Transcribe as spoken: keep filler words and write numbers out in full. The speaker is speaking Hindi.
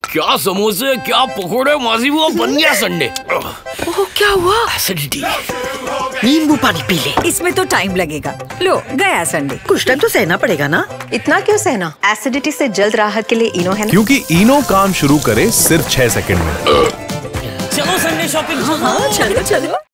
क्या समोसे, क्या पकोड़े, माजी वो बन गया संडे। ओह, क्या हुआ? एसिडिटी। नींबू पानी पी ले। इसमें तो टाइम लगेगा। लो गया संडे। कुछ टाइम तो सहना पड़ेगा ना। इतना क्यों सहना? एसिडिटी से जल्द राहत के लिए इनो है ना? क्योंकि इनो काम शुरू करे सिर्फ छह सेकंड में। चलो संडे शॉपिंग। हाँ, चलो चलो।